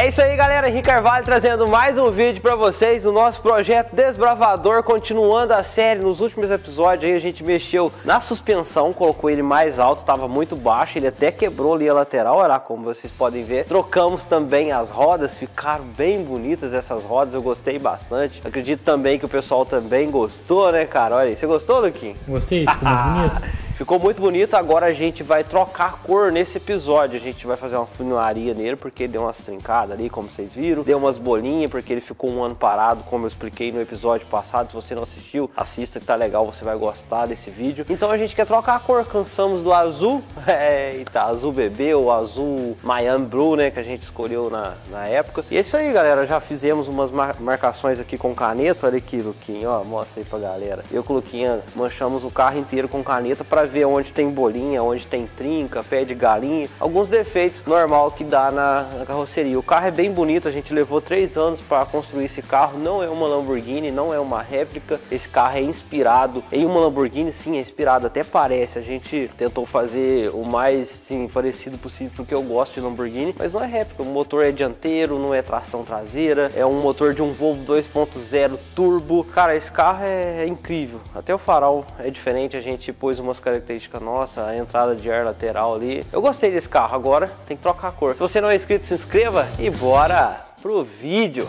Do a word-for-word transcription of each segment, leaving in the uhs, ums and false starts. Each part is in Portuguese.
É isso aí, galera, Henrique Carvalho trazendo mais um vídeo pra vocês do nosso projeto Desbravador, continuando a série. Nos últimos episódios aí a gente mexeu na suspensão, colocou ele mais alto, tava muito baixo, ele até quebrou ali a lateral, olha lá como vocês podem ver. Trocamos também as rodas, ficaram bem bonitas essas rodas, eu gostei bastante. Acredito também que o pessoal também gostou, né, cara? Olha aí, você gostou, Luquinho? Gostei, ficou mais bonito. Ficou muito bonito. Agora a gente vai trocar a cor nesse episódio. A gente vai fazer uma funilaria nele porque deu umas trincadas ali, como vocês viram. Deu umas bolinhas porque ele ficou um ano parado, como eu expliquei no episódio passado. Se você não assistiu, assista que tá legal, você vai gostar desse vídeo. Então a gente quer trocar a cor. Cansamos do azul, é, eita, azul bebê ou azul Miami Blue, né, que a gente escolheu na, na época. E é isso aí, galera. Já fizemos umas mar marcações aqui com caneta. Olha aqui, Luquinho, ó, mostra aí pra galera. Eu com o Luquinha manchamos o carro inteiro com caneta pra ver onde tem bolinha, onde tem trinca, pé de galinha, alguns defeitos normal que dá na, na carroceria. O carro é bem bonito, a gente levou três anos para construir esse carro. Não é uma Lamborghini, não é uma réplica. Esse carro é inspirado em uma Lamborghini, sim, é inspirado, até parece. A gente tentou fazer o mais sim, parecido possível porque eu gosto de Lamborghini, mas não é réplica. O motor é dianteiro, não é tração traseira, é um motor de um Volvo dois ponto zero turbo. Cara, esse carro é, é incrível. Até o farol é diferente, a gente pôs umas características nossa, a entrada de ar lateral ali. Eu gostei desse carro, agora tem que trocar a cor. Se você não é inscrito, se inscreva e bora pro vídeo.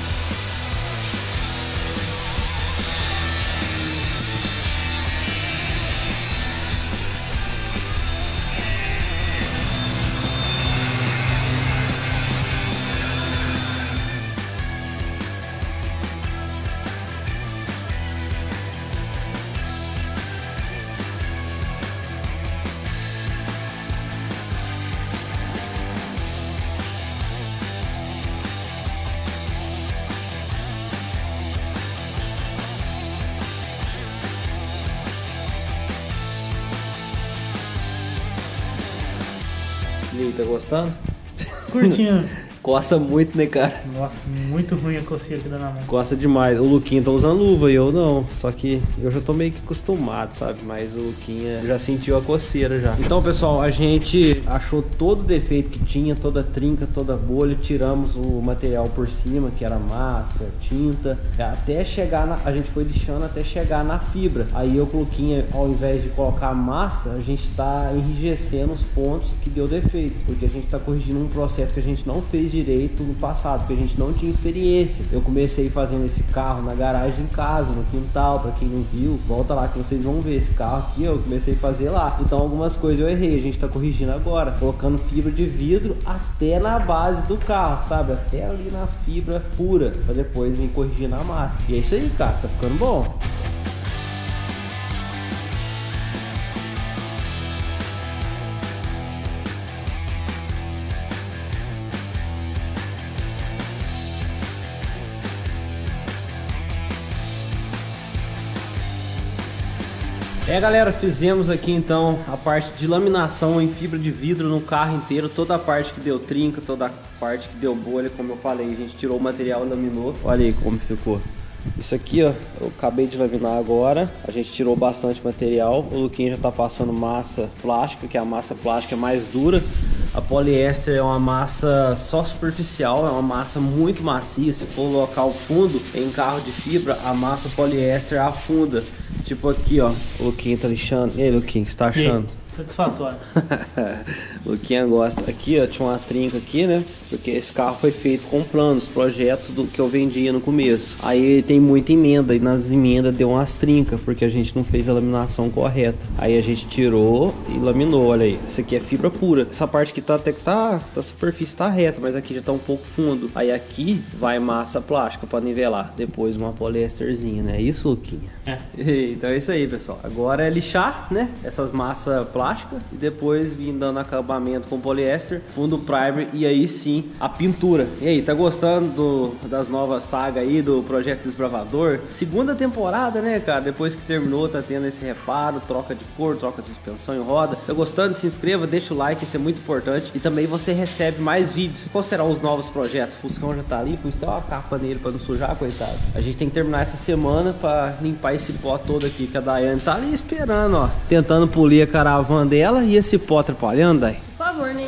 E aí, tá gostando? Curtinho. Coça muito, né, cara? Nossa, muito ruim a coceira que dá na mão. Coça demais. O Luquinha tá usando luva e eu não. Só que eu já tô meio que acostumado, sabe? Mas o Luquinha já sentiu a coceira já. Então, pessoal, a gente achou todo o defeito que tinha, toda a trinca, toda a bolha. Tiramos o material por cima, que era massa, tinta. Até chegar na... A gente foi lixando até chegar na fibra. Aí eu com o Luquinha, ao invés de colocar massa, a gente tá enrijecendo os pontos que deu defeito. Porque a gente tá corrigindo um processo que a gente não fez direito no passado, porque a gente não tinha experiência. Eu comecei fazendo esse carro na garagem em casa, no quintal, pra quem não viu, volta lá que vocês vão ver esse carro aqui, eu comecei a fazer lá. Então algumas coisas eu errei, a gente tá corrigindo agora, colocando fibra de vidro até na base do carro, sabe? Até ali na fibra pura, pra depois vir corrigir na massa. E é isso aí, cara, tá ficando bom. É, galera, fizemos aqui então a parte de laminação em fibra de vidro no carro inteiro, toda a parte que deu trinca, toda a parte que deu bolha, como eu falei, a gente tirou o material e laminou. Olha aí como ficou. Isso aqui, ó, eu acabei de laminar agora, a gente tirou bastante material. O Luquinha já tá passando massa plástica, que é a massa plástica mais dura. A poliéster é uma massa só superficial, é uma massa muito macia. Se for colocar o fundo em carro de fibra, a massa poliéster afunda. Tipo aqui, ó, o Luquinha tá lixando. E aí, Luquinha, o que você tá achando? Satisfatório. Luquinha gosta. Aqui, ó, tinha uma trinca aqui, né? Porque esse carro foi feito com planos, projetos do que eu vendia no começo. Aí tem muita emenda, e nas emendas deu umas trincas, porque a gente não fez a laminação correta. Aí a gente tirou e laminou, olha aí. Isso aqui é fibra pura. Essa parte aqui tá até que tá, a superfície tá reta, mas aqui já tá um pouco fundo. Aí aqui vai massa plástica pra nivelar. Depois uma poliesterzinha, né? É isso, Luquinha? É. Então é isso aí, pessoal. Agora é lixar, né? Essas massas plásticas e depois vir dando acabamento com poliéster, fundo primer e aí sim a pintura. E aí, tá gostando do, das novas sagas aí do Projeto Desbravador? Segunda temporada, né, cara? Depois que terminou, tá tendo esse reparo, troca de cor, troca de suspensão e roda. Tá gostando? Se inscreva, deixa o like, isso é muito importante. E também você recebe mais vídeos. Qual serão os novos projetos? O Fuscão já tá ali, pus até uma capa nele pra não sujar, coitado. A gente tem que terminar essa semana pra limpar esse pó todo aqui, que a Daiane tá ali esperando, ó. Tentando polir a caravana dela e esse pó atrapalhando, Dai. Por favor, neném.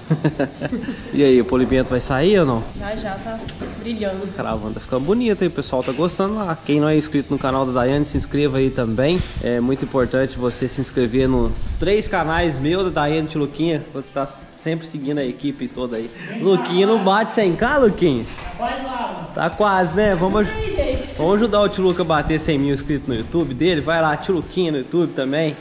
E aí, o polimento vai sair ou não? Já já tá brilhando. A caravana tá ficando bonita, hein? O pessoal tá gostando lá. Quem não é inscrito no canal da Daiane, se inscreva aí também. É muito importante você se inscrever nos três canais meu, da Daiane e Luquinha. Você tá sempre seguindo a equipe toda aí. Luquinha não bate cem k, Luquinha? Quase lá. Tá quase, né? Vamos, aj Aí, gente. vamos ajudar o Tio Luca a bater cem mil inscritos no YouTube dele. Vai lá, Tio Luquinha no YouTube também.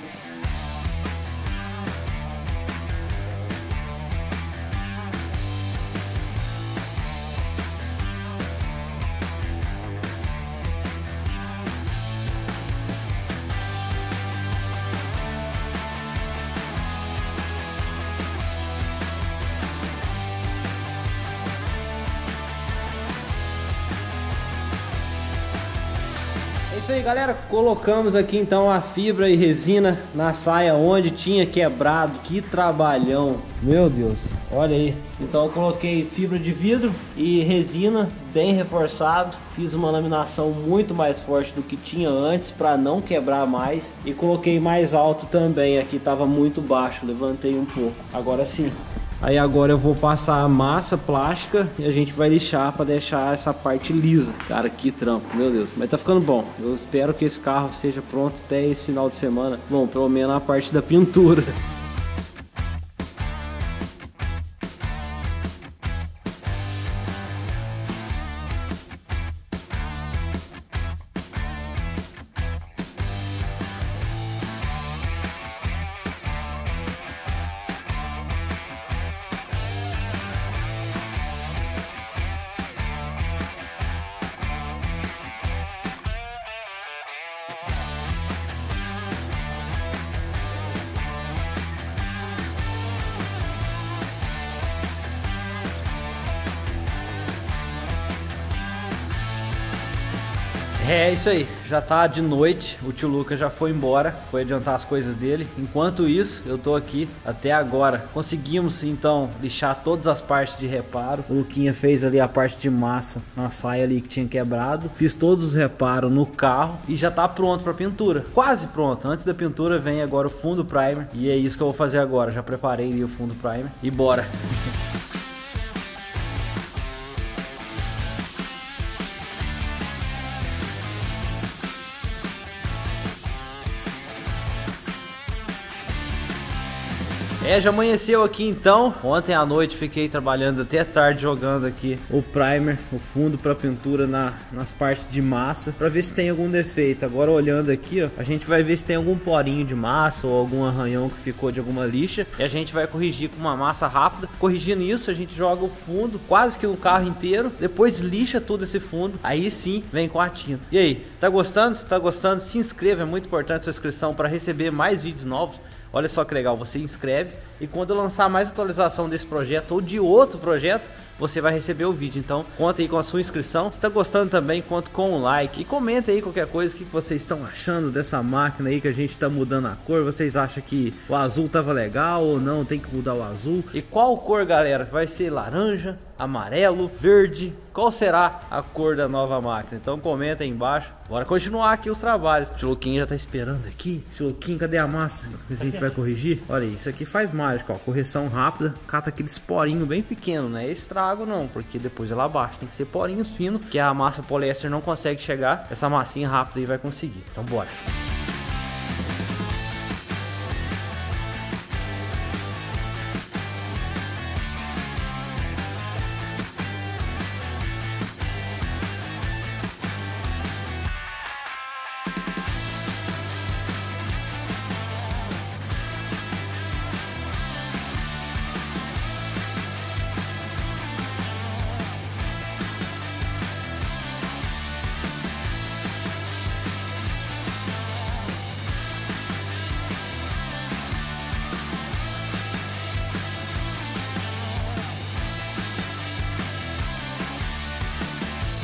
É isso aí, galera, colocamos aqui então a fibra e resina na saia onde tinha quebrado. Que trabalhão, meu Deus, olha aí. Então eu coloquei fibra de vidro e resina bem reforçado, fiz uma laminação muito mais forte do que tinha antes para não quebrar mais, e coloquei mais alto também. Aqui estava muito baixo, levantei um pouco, agora sim. Aí agora eu vou passar a massa plástica e a gente vai lixar para deixar essa parte lisa. Cara, que trampo, meu Deus. Mas tá ficando bom. Eu espero que esse carro seja pronto até esse final de semana. Bom, pelo menos a parte da pintura. É isso aí, já tá de noite, o tio Luca já foi embora, foi adiantar as coisas dele. Enquanto isso, eu tô aqui até agora. Conseguimos então lixar todas as partes de reparo. O Luquinha fez ali a parte de massa na saia ali que tinha quebrado. Fiz todos os reparos no carro e já tá pronto pra pintura. Quase pronto, antes da pintura vem agora o fundo primer. E é isso que eu vou fazer agora, já preparei ali o fundo primer e bora! É, já amanheceu aqui então. Ontem à noite fiquei trabalhando até tarde jogando aqui o primer, o fundo para pintura na, nas partes de massa, para ver se tem algum defeito. Agora olhando aqui, ó, a gente vai ver se tem algum porinho de massa ou algum arranhão que ficou de alguma lixa, e a gente vai corrigir com uma massa rápida. Corrigindo isso, a gente joga o fundo quase que no carro inteiro, depois lixa todo esse fundo, aí sim vem com a tinta. E aí, tá gostando? Se tá gostando, se inscreva, é muito importante a sua inscrição para receber mais vídeos novos. Olha só que legal, você inscreve e quando eu lançar mais atualização desse projeto ou de outro projeto, você vai receber o vídeo. Então conta aí com a sua inscrição. Se está gostando também, conta com um like. E comenta aí qualquer coisa, o que vocês estão achando dessa máquina aí que a gente está mudando a cor. Vocês acham que o azul tava legal ou não, tem que mudar o azul? E qual cor, galera? Vai ser laranja, amarelo, verde? Qual será a cor da nova máquina? Então comenta aí embaixo. Bora continuar aqui os trabalhos. O tio Luquinha já tá esperando aqui. Tio Luquinha, cadê a massa que a gente vai corrigir? Olha aí, isso aqui faz mágica, ó. Correção rápida. Cata aqueles porinhos bem pequenos, né? Estrago não, porque depois ela baixa. Tem que ser porinhos finos, que a massa poliéster não consegue chegar. Essa massinha rápida aí vai conseguir. Então bora.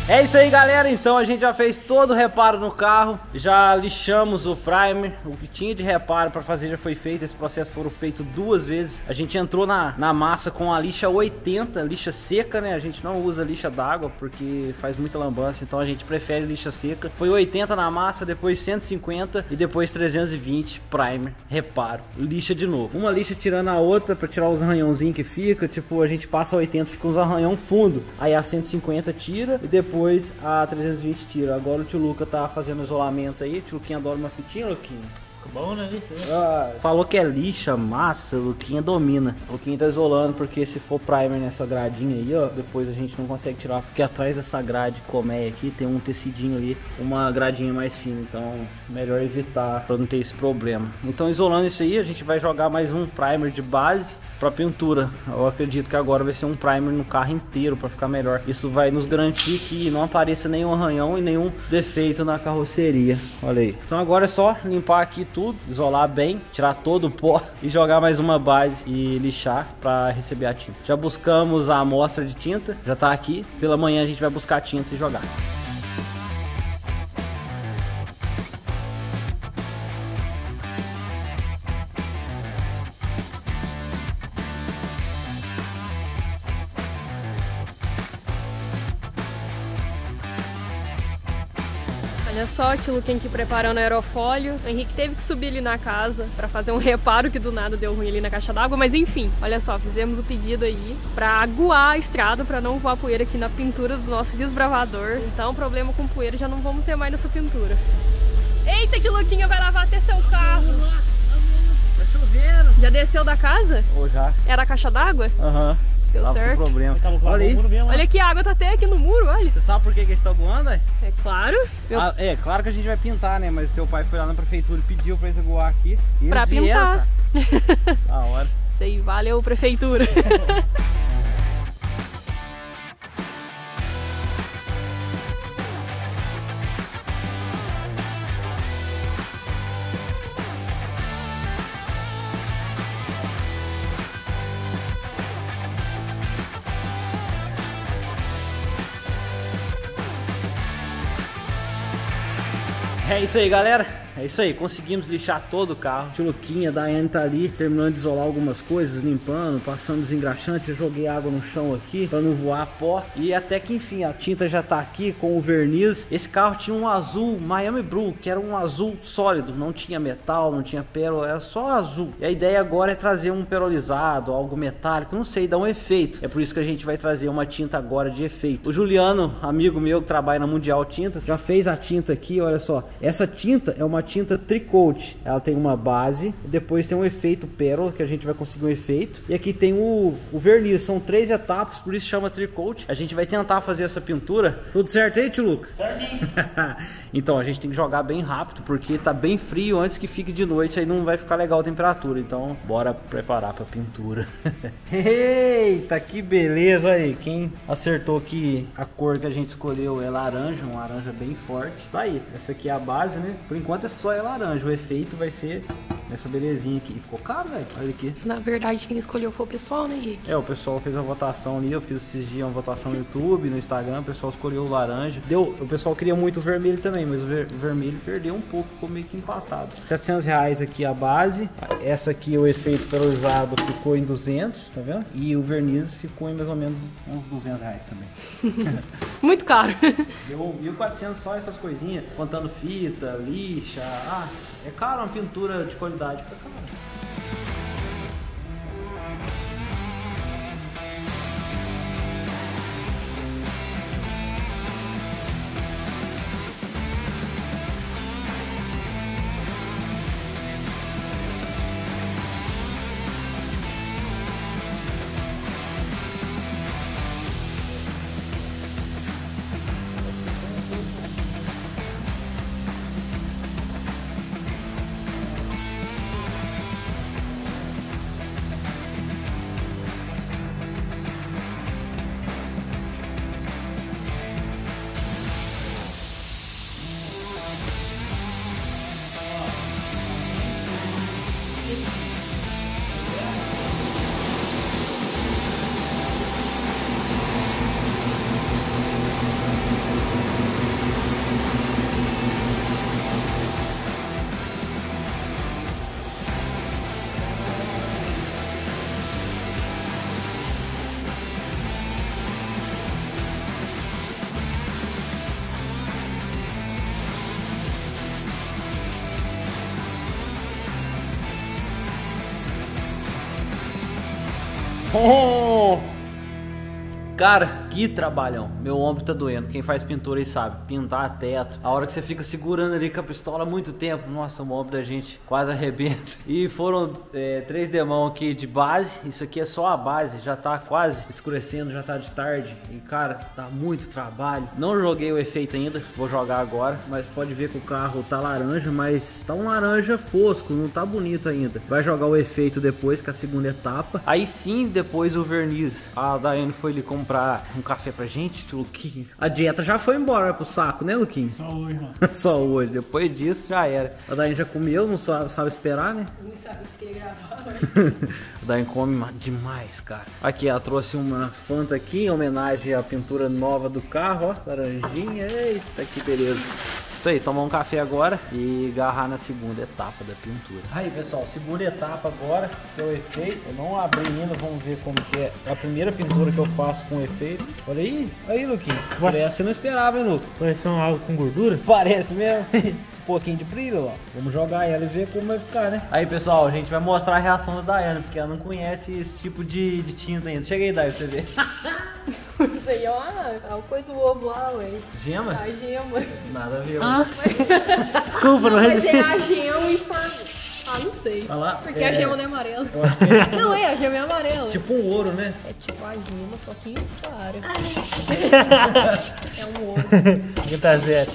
É isso aí, galera, então a gente já fez todo o reparo no carro, já lixamos o primer, o que tinha de reparo para fazer já foi feito, esse processo foram feito duas vezes. A gente entrou na, na massa com a lixa oitenta, lixa seca, né, a gente não usa lixa d'água porque faz muita lambança, então a gente prefere lixa seca. Foi oitenta na massa, depois cento e cinquenta e depois trezentos e vinte, primer, reparo, lixa de novo. Uma lixa tirando a outra para tirar os arranhãozinhos que fica, tipo, a gente passa oitenta, fica uns arranhão fundo, aí a cento e cinquenta tira e depois Depois a trezentos e vinte tira. Agora o tio Luca tá fazendo isolamento aí. O tio Luquinha adora uma fitinha, Luquinha. Bom, né? Isso, Ah, falou que é lixa, massa, o Luquinha domina. O Luquinha tá isolando porque se for primer nessa gradinha aí, ó, depois a gente não consegue tirar, porque atrás dessa grade colmeia aqui tem um tecidinho ali, uma gradinha mais fina, então melhor evitar pra não ter esse problema. Então isolando isso aí, a gente vai jogar mais um primer de base pra pintura. Eu acredito que agora vai ser um primer no carro inteiro pra ficar melhor. Isso vai nos garantir que não apareça nenhum arranhão e nenhum defeito na carroceria. Olha aí. Então agora é só limpar aqui tudo, isolar bem, tirar todo o pó e jogar mais uma base e lixar para receber a tinta. Já buscamos a amostra de tinta, já tá aqui. Pela manhã a gente vai buscar a tinta e jogar. Olha só, o tio Luquinha aqui preparando aerofólio. O Henrique teve que subir ali na casa pra fazer um reparo que do nada deu ruim ali na caixa d'água. Mas enfim, olha só, fizemos o pedido aí pra aguar a estrada, pra não voar poeira aqui na pintura do nosso desbravador. Então problema com poeira já não vamos ter mais nessa pintura. Eita, que Luquinha vai lavar até seu carro. Tá chovendo. Já desceu da casa? Ou já? Era a caixa d'água? Aham. Uhum. Deu Tava certo. com problema. Olha aí. Olha que a água tá até aqui no muro, olha. Você sabe por que que eles estão voando, é? É claro. Eu... Ah, é, claro que a gente vai pintar, né? Mas teu pai foi lá na prefeitura e pediu pra eles aguar aqui. E Pra eles vieram, pintar. Da hora. Isso aí, valeu, prefeitura. É isso aí, galera. É isso aí, conseguimos lixar todo o carro. Tio Luquinha, a Daiane tá ali, terminando de isolar algumas coisas, limpando, passando desengraxante. Eu joguei água no chão aqui, pra não voar pó. E até que enfim, a tinta já tá aqui com o verniz. Esse carro tinha um azul Miami Blue, que era um azul sólido. Não tinha metal, não tinha pérola, era só azul. E a ideia agora é trazer um perolizado, algo metálico, não sei, dá um efeito. É por isso que a gente vai trazer uma tinta agora de efeito. O Juliano, amigo meu que trabalha na Mundial Tintas, já fez a tinta aqui, olha só. Essa tinta é uma tinta tricoat, ela tem uma base, depois tem um efeito pérola, que a gente vai conseguir um efeito, e aqui tem o, o verniz, são três etapas, por isso chama tricoat. A gente vai tentar fazer essa pintura. Tudo certo aí, tio Luca? Certinho. Então a gente tem que jogar bem rápido, porque tá bem frio antes que fique de noite, aí não vai ficar legal a temperatura, então bora preparar pra pintura. Eita, que beleza aí, quem acertou que a cor que a gente escolheu é laranja, um laranja bem forte. Tá aí, essa aqui é a base, né? Por enquanto é só é laranja, o efeito vai ser nessa belezinha aqui. Ficou caro, velho? Olha aqui. Na verdade, quem escolheu foi o pessoal, né, Henrique? É, o pessoal fez a votação ali, eu fiz esses dias uma votação no YouTube, no Instagram, o pessoal escolheu o laranja. Deu, o pessoal queria muito o vermelho também, mas o, ver, o vermelho perdeu um pouco, ficou meio que empatado. setecentos reais aqui a base, essa aqui o efeito perolizado ficou em duzentos, tá vendo? E o verniz ficou em mais ou menos uns duzentos reais também. Muito caro. Deu mil e quatrocentos só essas coisinhas, contando fita, lixa. Ah, é caro uma pintura de qualidade, fica caro. Oh! Cara, que trabalhão. Meu ombro tá doendo. Quem faz pintura aí sabe. Pintar teto. A hora que você fica segurando ali com a pistola há muito tempo. Nossa, o ombro da gente quase arrebenta. E foram é, três demão aqui de base. Isso aqui é só a base. Já tá quase escurecendo, já tá de tarde. E cara, dá muito trabalho. Não joguei o efeito ainda. Vou jogar agora. Mas pode ver que o carro tá laranja, mas tá um laranja fosco. Não tá bonito ainda. Vai jogar o efeito depois, que é a segunda etapa. Aí sim, depois o verniz. A Daiane foi ali comprar um café pra gente, Luquinho. A dieta já foi embora pro saco, né, Luquinho? Só hoje, mano. Só hoje. Depois disso já era. A Daiane já comeu, não sabe, sabe esperar, né? Não sabe o que gravar. A Daiane come demais, cara. Aqui, ela trouxe uma Fanta aqui em homenagem à pintura nova do carro, ó. Laranjinha. Eita, que beleza. Isso aí, tomar um café agora e agarrar na segunda etapa da pintura. Aí, pessoal, segunda etapa agora, que é o efeito. Eu não abri ainda, vamos ver como que é. É a primeira pintura que eu faço com efeito. Olha aí, aí, Luquinho. Parece, você não esperava, hein, Luco? Parece um algo com gordura? Parece mesmo. Um pouquinho de brilho, ó. Vamos jogar ela e ver como vai ficar, né? Aí, pessoal, a gente vai mostrar a reação da Daiane, porque ela não conhece esse tipo de, de tinta ainda. Chega aí, Daiane, pra você ver. Isso aí é uma, é uma coisa do ovo lá, ué. Gema? A gema. Nada a ver. Ah, desculpa, não Mas resisti. é a gema e for... Ah, não sei. Olha lá. Porque é... a gema não é amarela. Eu acho que é Não, é, a gema é amarela. tipo um ouro, né? É tipo a gema, só que claro. É um ouro. Aqui tá zero.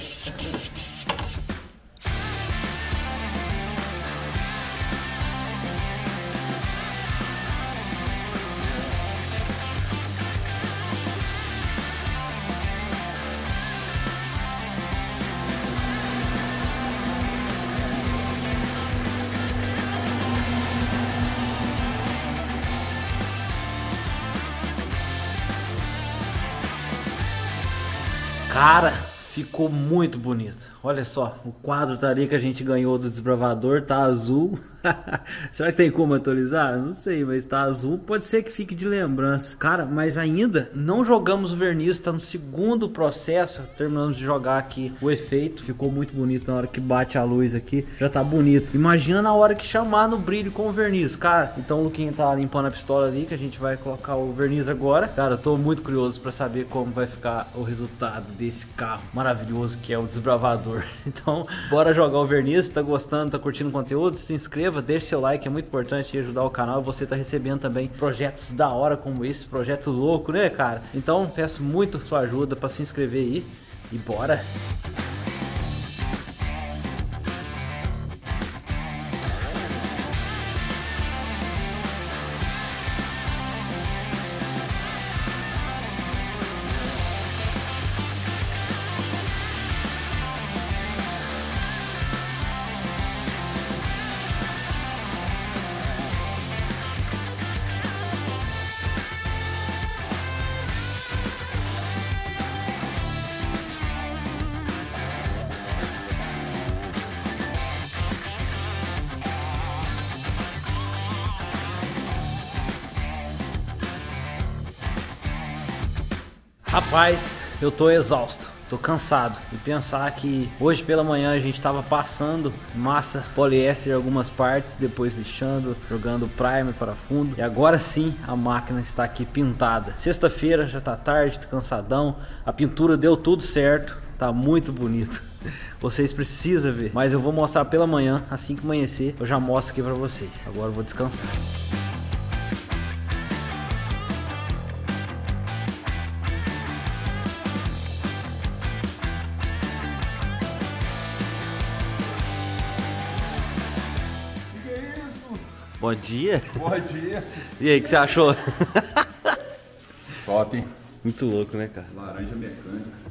Cara, ficou muito bonito. Olha só, o quadro tá ali que a gente ganhou do desbravador, tá azul. Será que tem como atualizar? Não sei, mas tá azul. Pode ser que fique de lembrança. Cara, mas ainda não jogamos o verniz, tá no segundo processo. Terminamos de jogar aqui o efeito. Ficou muito bonito na hora que bate a luz aqui. Já tá bonito. Imagina na hora que chamar no brilho com o verniz, cara. Então o Luquinho tá limpando a pistola ali, que a gente vai colocar o verniz agora. Cara, eu tô muito curioso pra saber como vai ficar o resultado desse carro maravilhoso que é o desbravador. Então, bora jogar o verniz. Se tá gostando, tá curtindo o conteúdo, se inscreva, deixe seu like, é muito importante ajudar o canal. Você tá recebendo também projetos da hora como esse, projeto louco, né, cara? Então, peço muito sua ajuda pra se inscrever aí e bora! Rapaz, eu tô exausto, tô cansado. E pensar que hoje pela manhã a gente tava passando massa poliéster em algumas partes, depois lixando, jogando primer para fundo. E agora sim a máquina está aqui pintada. Sexta-feira, já tá tarde, tô cansadão. A pintura deu tudo certo, tá muito bonito. Vocês precisam ver, mas eu vou mostrar pela manhã, assim que amanhecer, eu já mostro aqui pra vocês. Agora eu vou descansar. Bom dia. Bom dia. E aí, o que você achou? Top, hein? Muito louco, né, cara? Laranja mecânica.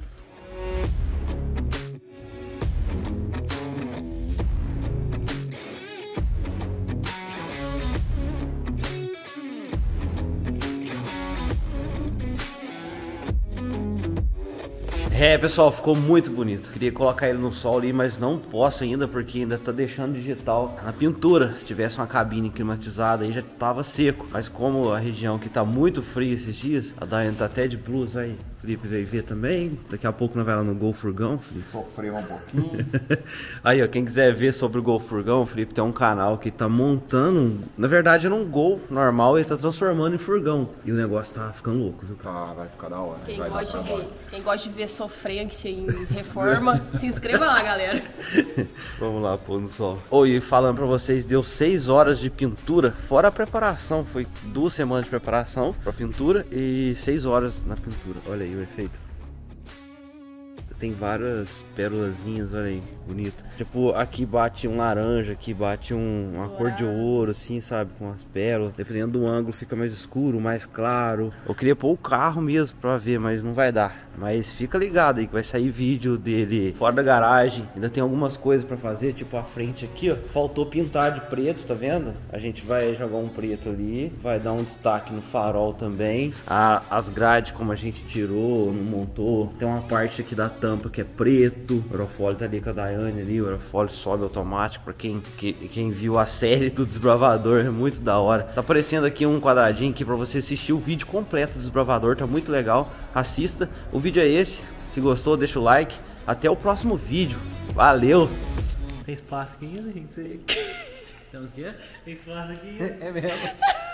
É, pessoal, ficou muito bonito. Queria colocar ele no sol ali, mas não posso ainda, porque ainda tá deixando digital na pintura. Se tivesse uma cabine climatizada aí já tava seco. Mas como a região aqui tá muito fria esses dias, a Daiane tá até de blusa aí. Felipe veio ver também. Daqui a pouco nós vai lá no Gol Furgão. Sofreu um pouquinho. Aí, ó, quem quiser ver sobre o Gol Furgão, o Felipe tem um canal que tá montando, um, na verdade era um Gol normal, ele tá transformando em furgão. E o negócio tá ficando louco, viu? Tá, vai ficar da hora. Quem vai gosta, dar de, trabalho. quem gosta de ver sofrência em reforma, se inscreva lá, galera. Vamos lá, pô, no sol. Oi, falando pra vocês, deu seis horas de pintura, fora a preparação. Foi duas semanas de preparação pra pintura e seis horas na pintura. Olha aí o efeito. Tem várias pérolazinhas, olha aí, bonito. Tipo, aqui bate um laranja, aqui bate um, uma cor de ouro, assim, sabe? Com as pérolas. Dependendo do ângulo fica mais escuro, mais claro. Eu queria pôr o carro mesmo pra ver, mas não vai dar. Mas fica ligado aí que vai sair vídeo dele fora da garagem. Ainda tem algumas coisas pra fazer, tipo a frente aqui, ó. Faltou pintar de preto, tá vendo? A gente vai jogar um preto ali. Vai dar um destaque no farol também. A, as grades, como a gente tirou, não montou. Tem uma parte aqui da tampa que é preto. O aerofólio tá ali com a Daiane ali. O aerofólio sobe automático. Pra quem, que, quem viu a série do Desbravador, é muito da hora. Tá aparecendo aqui um quadradinho aqui pra você assistir o vídeo completo do Desbravador. Tá muito legal. Assista. O vídeo é esse. Se gostou, deixa o like. Até o próximo vídeo. Valeu! Tem espaço aqui ainda, gente? Você... Tem o quê? Tem espaço aqui ainda. É mesmo.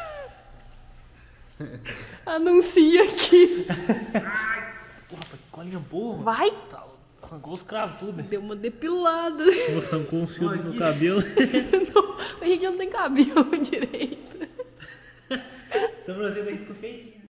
Anuncia aqui. Porra, que colinha boa, mano. Vai. Arrancou os cravos tudo. Deu uma depilada. Moça, arrancou uns fios no cabelo. Não, o Henrique não tem cabelo direito. Essa sobrancelha daqui ficou feitinha.